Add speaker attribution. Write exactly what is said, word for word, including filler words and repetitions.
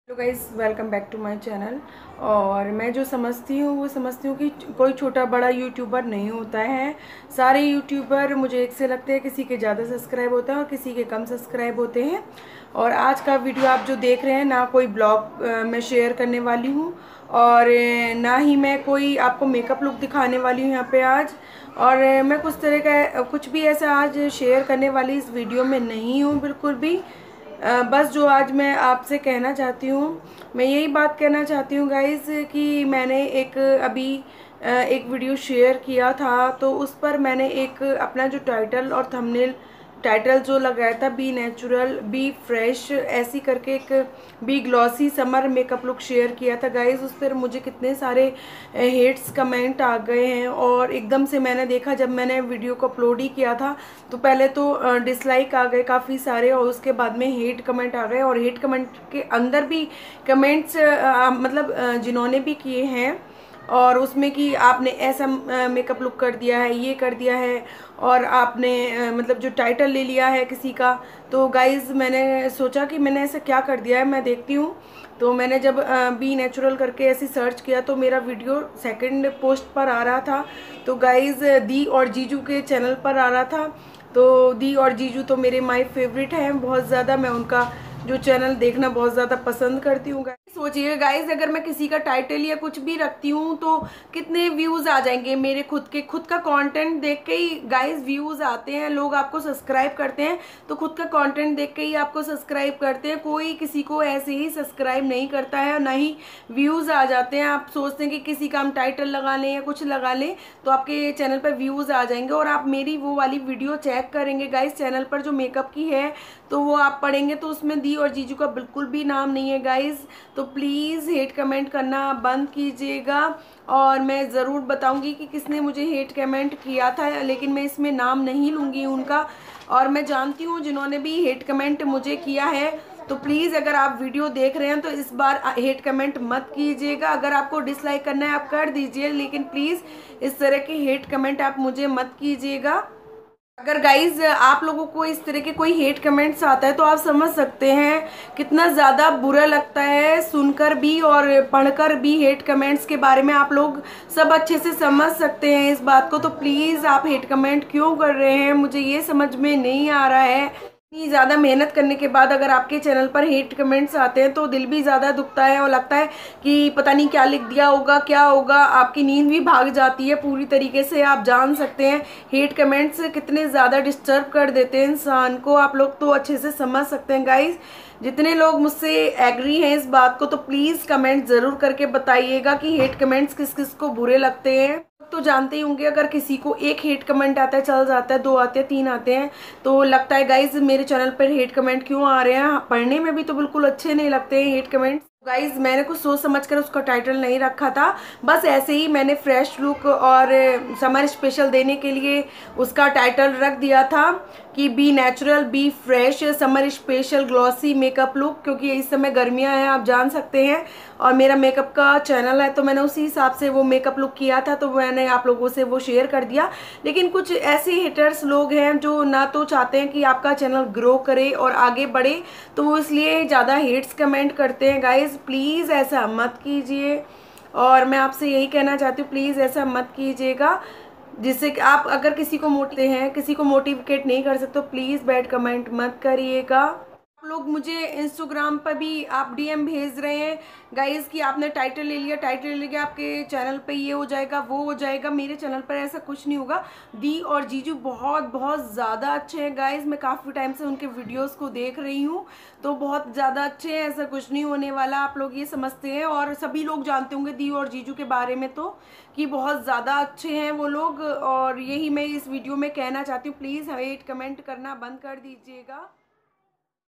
Speaker 1: Hello guys, welcome back to my channel. और मैं जो समझती हूँ वो समझती हूँ कि कोई छोटा बड़ा यूट्यूबर नहीं होता है। सारे यूट्यूबर मुझे एक से लगते हैं, किसी के ज़्यादा सब्सक्राइब होता है और किसी के कम सब्सक्राइब होते हैं। और आज का वीडियो आप जो देख रहे हैं, ना कोई ब्लॉग मैं शेयर करने वाली हूँ और ना ही मैं कोई आपको मेकअप लुक दिखाने वाली हूँ यहाँ पे आज। और मैं कुछ तरह का कुछ भी ऐसा आज शेयर करने वाली इस वीडियो में नहीं हूँ बिल्कुल भी। अ, बस जो आज मैं आपसे कहना चाहती हूँ, मैं यही बात कहना चाहती हूँ गाइस कि मैंने एक अभी अ, एक वीडियो शेयर किया था, तो उस पर मैंने एक अपना जो टाइटल और थंबनेल टाइटल जो लगाया था, बी नेचुरल बी फ्रेश ऐसी करके एक be glossy summer makeup look share किया था गाइस। उस पर मुझे कितने सारे हेट्स कमेंट आ गए हैं और एकदम से मैंने देखा, जब मैंने वीडियो को अपलोड ही किया था तो पहले तो डिसलाइक आ गए काफ़ी सारे और उसके बाद में हेट कमेंट आ गए। और हेट कमेंट के अंदर भी कमेंट्स मतलब अ, जिन्होंने भी किए हैं और उसमें कि आपने ऐसा मेकअप लुक कर दिया है, ये कर दिया है और आपने अ, मतलब जो टाइटल ले लिया है किसी का। तो गाइज मैंने सोचा कि मैंने ऐसा क्या कर दिया है, मैं देखती हूँ। तो मैंने जब बी नेचुरल करके ऐसे सर्च किया तो मेरा वीडियो सेकंड पोस्ट पर आ रहा था। तो गाइज दी और जीजू के चैनल पर आ रहा था। तो दी और जीजू तो मेरे माय फेवरेट हैं बहुत ज़्यादा, मैं उनका जो चैनल देखना बहुत ज़्यादा पसंद करती हूँ। सोचिए गाइज, अगर मैं किसी का टाइटल या कुछ भी रखती हूँ तो कितने व्यूज आ जाएंगे। मेरे खुद के खुद का कंटेंट देख के ही गाइज व्यूज आते हैं, लोग आपको सब्सक्राइब करते हैं तो खुद का कंटेंट देख के ही आपको सब्सक्राइब करते हैं। कोई किसी को ऐसे ही सब्सक्राइब नहीं करता है, ना ही व्यूज आ जाते हैं। आप सोचते हैं कि किसी का हम टाइटल लगा लें या कुछ लगा लें तो आपके चैनल पर व्यूज आ जाएंगे। और आप मेरी वो वाली वीडियो चेक करेंगे गाइज चैनल पर जो मेकअप की है, तो वो आप पढ़ेंगे तो उसमें दी और जीजू का बिल्कुल भी नाम नहीं है गाइज। तो प्लीज़ हेट कमेंट करना बंद कीजिएगा। और मैं ज़रूर बताऊंगी कि किसने मुझे हेट कमेंट किया था, लेकिन मैं इसमें नाम नहीं लूँगी उनका। और मैं जानती हूँ जिन्होंने भी हेट कमेंट मुझे किया है, तो प्लीज़ अगर आप वीडियो देख रहे हैं तो इस बार हेट कमेंट मत कीजिएगा। अगर आपको डिसलाइक करना है आप कर दीजिए, लेकिन प्लीज़ इस तरह के हेट कमेंट आप मुझे मत कीजिएगा। अगर गाइज आप लोगों को इस तरह के कोई हेट कमेंट्स आता है तो आप समझ सकते हैं कितना ज़्यादा बुरा लगता है सुनकर भी और पढ़कर भी। हेट कमेंट्स के बारे में आप लोग सब अच्छे से समझ सकते हैं इस बात को। तो प्लीज़ आप हेट कमेंट क्यों कर रहे हैं, मुझे ये समझ में नहीं आ रहा है। इतनी ज़्यादा मेहनत करने के बाद अगर आपके चैनल पर हेट कमेंट्स आते हैं तो दिल भी ज़्यादा दुखता है और लगता है कि पता नहीं क्या लिख दिया होगा, क्या होगा। आपकी नींद भी भाग जाती है पूरी तरीके से। आप जान सकते हैं हेट कमेंट्स कितने ज़्यादा डिस्टर्ब कर देते हैं इंसान को। आप लोग तो अच्छे से समझ सकते हैं गाइज। जितने लोग मुझसे एग्री हैं इस बात को, तो प्लीज़ कमेंट ज़रूर करके बताइएगा कि हेट कमेंट्स किस किस को बुरे लगते हैं। तो जानते ही होंगे, अगर किसी को एक हेट कमेंट आता है चल जाता है, दो आते हैं, तीन आते हैं तो लगता है गाइज मेरे चैनल पर हेट कमेंट क्यों आ रहे हैं। पढ़ने में भी तो बिल्कुल अच्छे नहीं लगते हैं हेट कमेंट। गाइज मैंने कुछ सोच समझकर उसका टाइटल नहीं रखा था, बस ऐसे ही मैंने फ्रेश लुक और समर स्पेशल देने के लिए उसका टाइटल रख दिया था कि be natural be fresh summer special glossy makeup look. क्योंकि इस समय गर्मियां हैं आप जान सकते हैं, और मेरा मेकअप का चैनल है तो मैंने उसी हिसाब से वो मेकअप लुक किया था, तो मैंने आप लोगों से वो शेयर कर दिया। लेकिन कुछ ऐसे हेटर्स लोग हैं जो ना तो चाहते हैं कि आपका चैनल ग्रो करे और आगे बढ़े, तो वो इसलिए ज़्यादा हेट्स कमेंट करते हैं गाइज। प्लीज़ ऐसा मत कीजिए और मैं आपसे यही कहना चाहती हूँ, प्लीज़ ऐसा मत कीजिएगा। जिससे कि आप अगर किसी को मोटिवेट हैं, किसी को मोटिवेट नहीं कर सकते, तो प्लीज़ बैड कमेंट मत करिएगा। आप लोग मुझे इंस्टाग्राम पर भी आप डीएम भेज रहे हैं गाइज कि आपने टाइटल ले लिया, टाइटल ले लिया आपके चैनल पे ये हो जाएगा वो हो जाएगा। मेरे चैनल पर ऐसा कुछ नहीं होगा। दी और जीजू बहुत बहुत ज़्यादा अच्छे हैं गाइज, मैं काफ़ी टाइम से उनके वीडियोस को देख रही हूँ, तो बहुत ज़्यादा अच्छे हैं, ऐसा कुछ नहीं होने वाला। आप लोग ये समझते हैं और सभी लोग जानते होंगे दी और जीजू के बारे में तो कि बहुत ज़्यादा अच्छे हैं वो लोग। और यही मैं इस वीडियो में कहना चाहती हूँ, प्लीज़ हेट कमेंट करना बंद कर दीजिएगा।